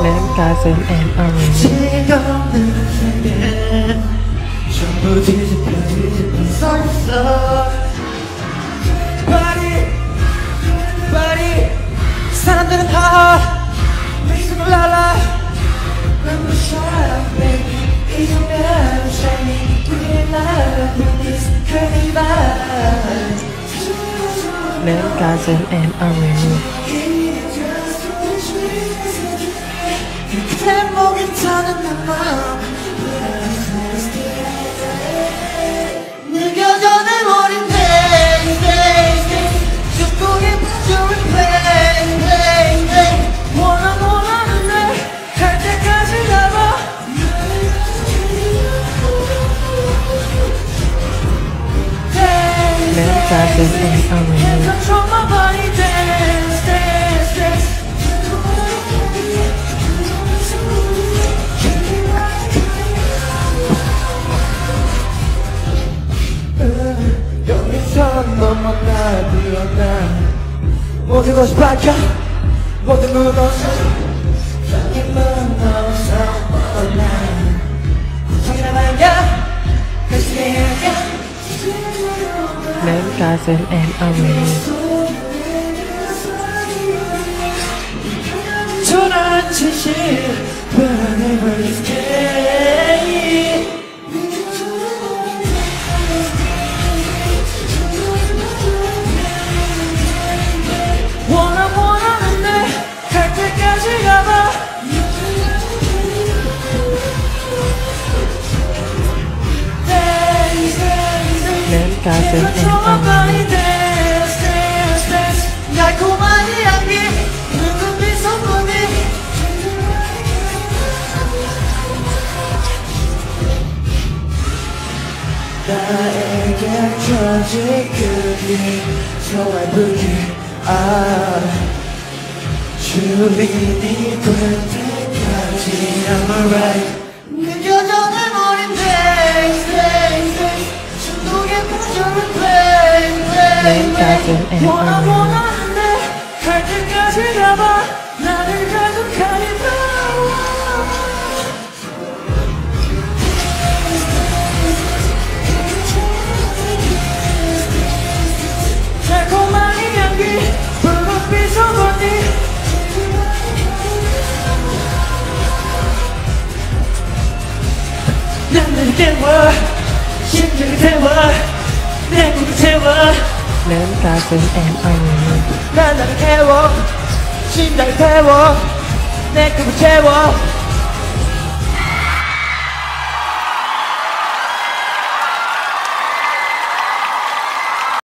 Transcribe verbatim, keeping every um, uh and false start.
내 가슴 and arm 지없는 세계 전부 뒤집혀 뒤집혀 서 Body Body 사람들은 다 미소를 날라 난 무서워 baby 이정도면 shiny Green light This crazy vibe 내 가슴 and arm 내 목이 타는 내 마음 느껴져 내 머린 pain pain pain 축복의 부조리 pain pain pain 원한 원하는데 갈 때까지 가봐 내 가슴 and arm Control my body dance dance dance 여기서 너무 날 불러나 모든 것이 바뀌어 모든 무너져 땅에 무너져 올라 성이나 말야 그시야 내 가슴 and arm 초라한 지시 But I never escape 원하 원하는데 갈 때까지 가봐 내 가슴 and arm 달콤한 이 향기 눈빛 소문이 나에게 주어진 그림 소화의 불길 아 주인이 될 때까지 I'm alright 느껴져 내 머린 dance dance dance 중독의 부조를 play play 내 가슴 and 원하 arm 원하는데 갈 때까지 가봐 나를 가득하게 나와 달콤한 이 향기 붉은빛 소문이 난 너를 깨워 심장을 태워 내 꿈을 채워 내 가슴 and arm 난 나를 태워 심장을 태워 내 꿈을 채워